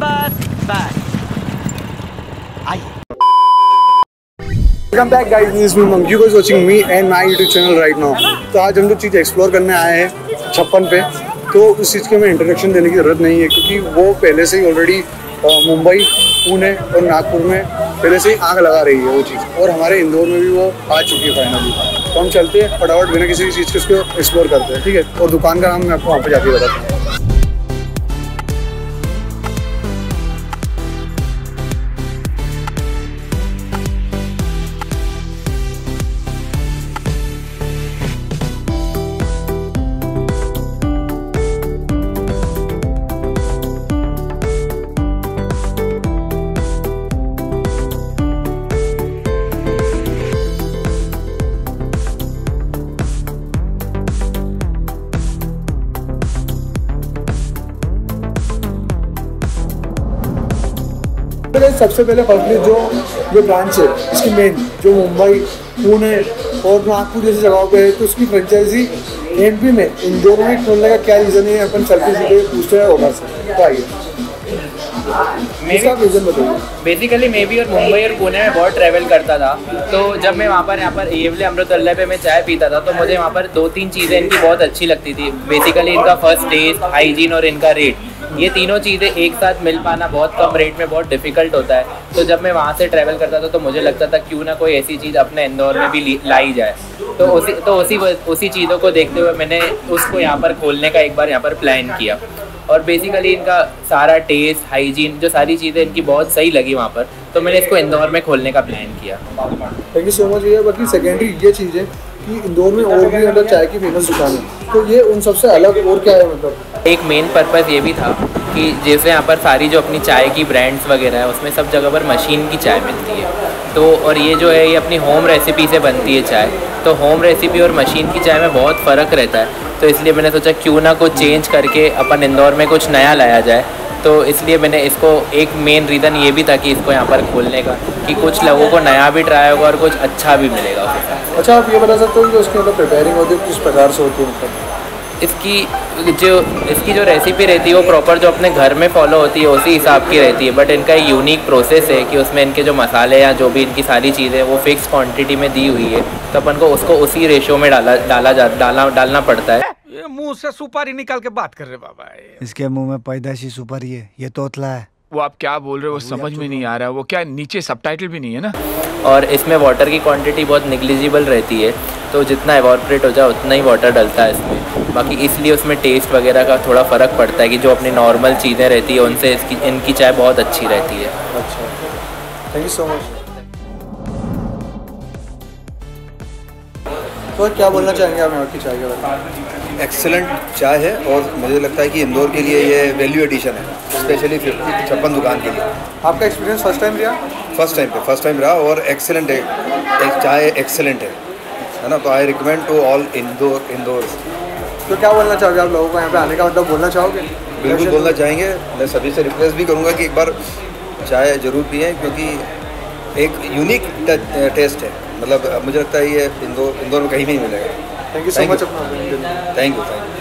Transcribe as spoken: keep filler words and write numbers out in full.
बस बस आइए। Welcome back guys, this is me Monk. You guys watching me and my YouTube channel right now. तो आज हम लोग चीज़ एक्सप्लोर करने आए हैं छप्पन पे। तो उस चीज़ की हमें इंट्रोडक्शन देने की ज़रूरत नहीं है क्योंकि वो पहले से ही ऑलरेडी मुंबई, पुणे और नागपुर में पहले से ही आग लगा रही है वो चीज़, और हमारे इंदौर में भी वो आ चुकी है फाइनली। तो हम चलते हैं फटाफट बिना किसी चीज़ के उसको एक्सप्लोर करते हैं, ठीक है। और दुकान का नाम मैं आपको वहाँ पे जाके बताता हूँ। सबसे पहले फर्स्टली जो जो ब्रांच है इसकी मेन जो मुंबई, पुणे और नागपुर जैसी जगहों पे है, तो उसकी फ्रेंचाइजी एमपी में इंदौर में खोलने का क्या रीज़न है, अपन चलते सीधे पूछते हैं ओनर से। तो आइए रीज़न बताइए। बेसिकली मैं भी और मुंबई और पुणे में बहुत ट्रैवल करता था, तो जब मैं वहाँ पर यहाँ पर येवले अमृतल्ला पे मैं चाय पीता था तो मुझे वहाँ पर दो तीन चीज़ें इनकी बहुत अच्छी लगती थी। बेसिकली इनका फर्स्ट टेस्ट, हाइजीन और इनका रेट, ये तीनों चीज़ें एक साथ मिल पाना बहुत कम रेट में बहुत डिफ़िकल्ट होता है। तो जब मैं वहाँ से ट्रैवल करता था तो मुझे लगता था क्यों ना कोई ऐसी चीज़ अपने इंदौर में भी लाई जाए। तो उसी तो उसी उसी चीज़ों को देखते हुए मैंने उसको यहाँ पर खोलने का एक बार यहाँ पर प्लान किया। और बेसिकली इनका सारा टेस्ट, हाइजीन, जो सारी चीज़ें इनकी बहुत सही लगी वहाँ पर, तो मैंने इसको इंदौर में खोलने का प्लान किया। Thank you so much. ये बाकी सेकेंडरी ये चीज़ है कि इंदौर में और भी मतलब चाय की फेमस दुकान है, तो ये उन सबसे अलग और क्या है? मतलब एक मेन पर्पज़ ये भी था कि जैसे यहाँ पर सारी जो अपनी चाय की ब्रांड्स वगैरह है उसमें सब जगह पर मशीन की चाय मिलती है, तो और ये जो है ये अपनी होम रेसिपी से बनती है चाय, तो होम रेसिपी और मशीन की चाय में बहुत फ़र्क रहता है। तो इसलिए मैंने सोचा क्यों ना कुछ चेंज करके अपन इंदौर में कुछ नया लाया जाए। तो इसलिए मैंने इसको, एक मेन रीज़न ये भी था कि इसको यहाँ पर खोलने का, कि कुछ लोगों को नया भी ट्राई होगा और कुछ अच्छा भी मिलेगा। अच्छा, आप ये बता सकते हो कि उसकी मतलब प्रिपेयरिंग होती है किस प्रकार से होती है? मतलब इसकी जो इसकी जो रेसिपी रहती है वो प्रॉपर जो अपने घर में फॉलो होती है उसी हिसाब की रहती है, बट इनका एक यूनिक प्रोसेस है कि उसमें इनके जो मसाले या जो भी इनकी सारी चीज़ें वो फिक्स क्वांटिटी में दी हुई है, तो अपन को उसको उसी रेशो में डाला डाला जा डाला डालना पड़ता है। ये मुंह से सुपारी निकाल के बात कर रहे बाबा। इसके मुंह में पैदाइशी सुपारी है, ये तोतला है। वो आप क्या बोल रहे हो वो समझ में नहीं आ रहा है। वो क्या नीचे सबटाइटल भी नहीं है ना? और इसमें वाटर की क्वांटिटी बहुत निग्लिजिबल रहती है, तो जितना एवोपरेट हो जाए उतना ही वाटर डलता है इसमें। बाकी इसलिए उसमें टेस्ट वगैरह का थोड़ा फ़र्क पड़ता है कि जो अपनी नॉर्मल चीज़ें रहती है उनसे इसकी इनकी चाय बहुत अच्छी रहती है। अच्छा, थैंक यू सो मच। तो क्या बोलना चाहेंगे आप आपकी चाय के बारे में? एक्सेलेंट चाय है और मुझे लगता है कि इंदौर के लिए ये वैल्यू एडिशन है, स्पेशली फिफ्टी छप्पन दुकान के लिए। आपका एक्सपीरियंस फर्स्ट टाइम रहा? फर्स्ट टाइम पे फर्स्ट टाइम रहा और एक्सेलेंट है, एक चाय एक्सेलेंट है है ना। तो I recommend to all Indore Indore तो क्या बोलना चाहोगे आप लोगों को यहाँ पे आने का? मतलब बोलना चाहोगे? बिल्कुल बोलना चाहेंगे। मैं सभी से रिक्वेस्ट भी करूँगा कि एक बार चाय ज़रूर पिएँ क्योंकि एक यूनिक टेस्ट है। मतलब मुझे लगता है ये इंदौर इंदौर में कहीं भी नहीं मिलेगा। Thank you so much. Thank you thank you.